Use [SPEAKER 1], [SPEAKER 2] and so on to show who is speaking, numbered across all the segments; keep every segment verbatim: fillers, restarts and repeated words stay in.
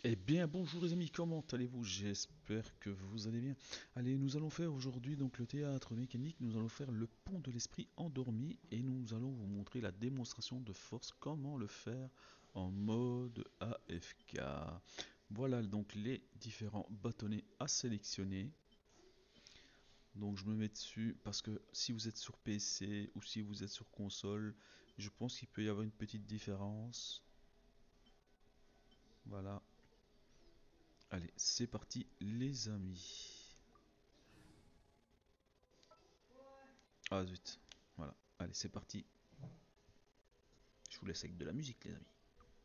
[SPEAKER 1] Eh bien, bonjour les amis, comment allez-vous? J'espère que vous allez bien. Allez, nous allons faire aujourd'hui donc le théâtre mécanique, nous allons faire le pont de l'esprit endormi et nous allons vous montrer la démonstration de force, comment le faire en mode A F K. Voilà donc les différents bâtonnets à sélectionner. Donc je me mets dessus parce que si vous êtes sur P C ou si vous êtes sur console, je pense qu'il peut y avoir une petite différence. Voilà. Allez, c'est parti les amis. Ah zut. Voilà. Allez, c'est parti. Je vous laisse avec de la musique, les amis.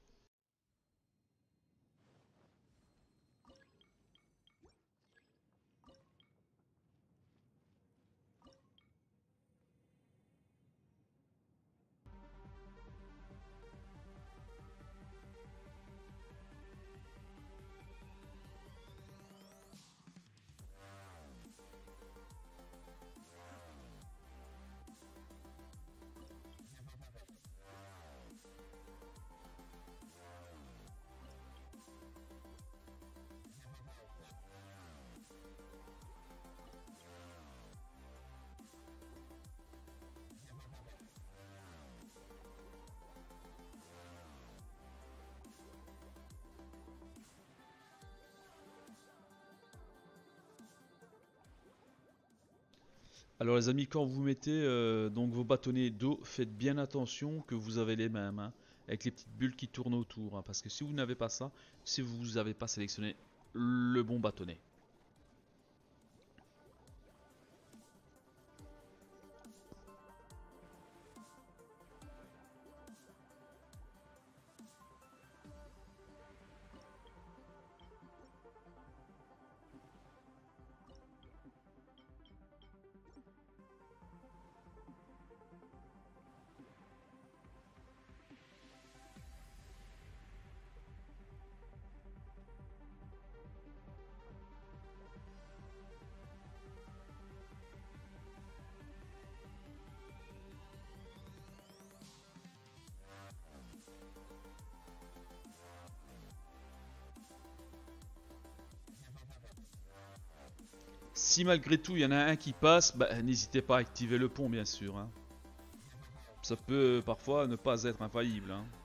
[SPEAKER 1] Alors les amis, quand vous mettez euh, donc vos bâtonnets d'eau, faites bien attention que vous avez les mêmes, hein, avec les petites bulles qui tournent autour, hein, parce que si vous n'avez pas ça, si vous n'avez pas sélectionné le bon bâtonnet. Si malgré tout il y en a un qui passe, bah, n'hésitez pas à activer le pont bien sûr, hein. Ça peut parfois ne pas être infaillible, hein.